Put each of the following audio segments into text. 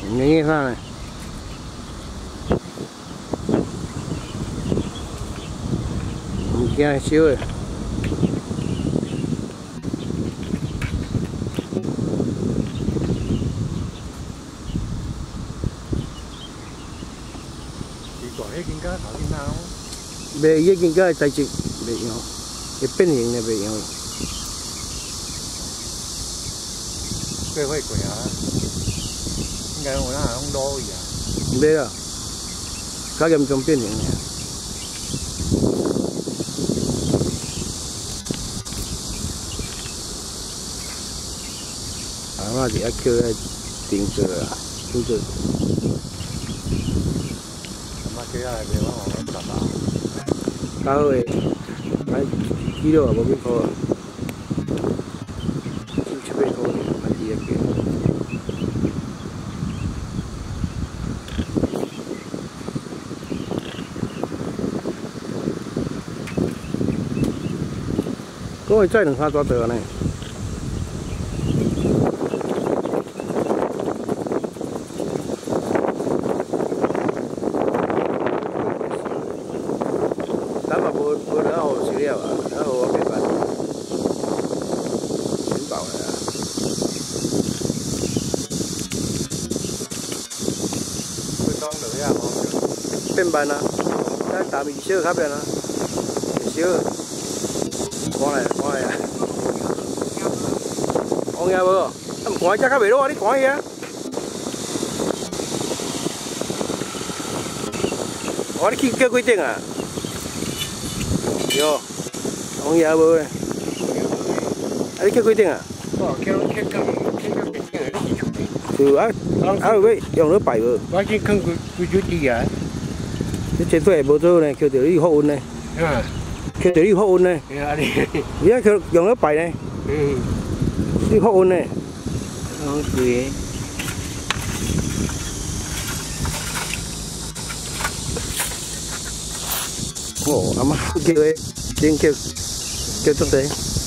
你看，物件少诶。 奇怪，迄间甲头先哪？ 袂，伊迄间甲材质袂一样，会变形诶袂一样。 过会过啊！应该有哪种路去啊？ 袂啦，较严重变形诶。啊，我是要叫迄顶做啊，顶做。 咁啊，叫下来袂我我十啊。 较好诶，买几落也无几箍啊，7、8箍买几个价。嗰个载2三抓到呢。咱嘛无了好收了啊，了好我袂办，全爆了啊！ 会当落呀吼。 变慢啊，咱大面小较变啊，小，赶来赶来啊！黄叶无？啊，毋赶只较袂落啊！你赶伊啊！我你去叫几顶啊？哟，黄叶无咧？啊，你叫几顶啊？ 哦，叫几顶啊？你厝边。 就啊，有要用了摆无？ 我先坑几少滴啊？ 你潜水无做呢，扣着你复运呢？ 啊。 扣着你复运呢？ 啊你。 你啊扣用了摆呢？ 嗯。 你复运呢？ 哦对。 哦，阿妈叫诶，真叫足地。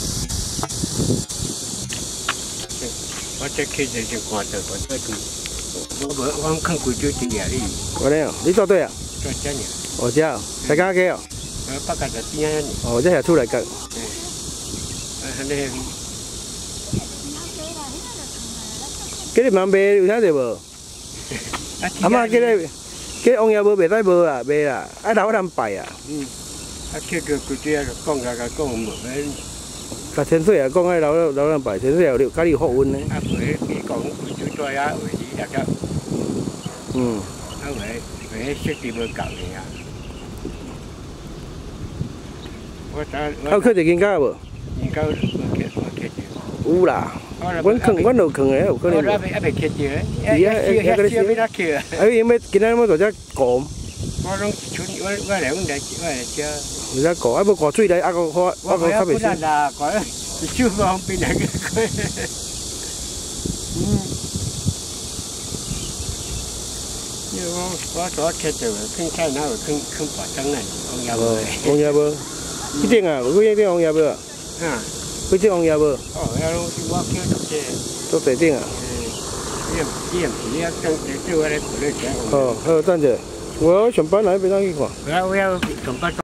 我这开始就看到我这个，我看几少滴啊你？ 我咧哦，你做对啊？ 做这呢？ 哦，这哦，在家嘅哦。 北角就边啊？ 哦，这下出来个。 你。 叫你忙卖有啥事无？阿妈叫你。cái ông nhà bơ bể tay bơ à bê à ai đâu có làm bài à cái con cái con mở cả thiên suy à con ai đâu đâu làm bài thiên suy liệu cái gì họ uốn đấy với cái con chú chơi á với gì đặc đó với cái gì bơ cạo này à không khơi thì kinh cá bơ kinh cá u là vẫn đầu khẩn ấy có nên phải kia chứ ấy ấy mấy cái này mới tổ chức cọm 我拢出我来阮来吃。 人家搞，啊不搞水来，啊个较袂水。 啦，搞手方便来个。我所吃着坑菜哪有坑白灯呢？红叶无。 红叶无，几顶啊？几顶红叶无？几顶红叶无？ 哦，遐拢是我叫做这。 做地顶啊？ 你啊，等这我来过来吃。 哦，好，等者。我要上班来，别当去看。 我要上班。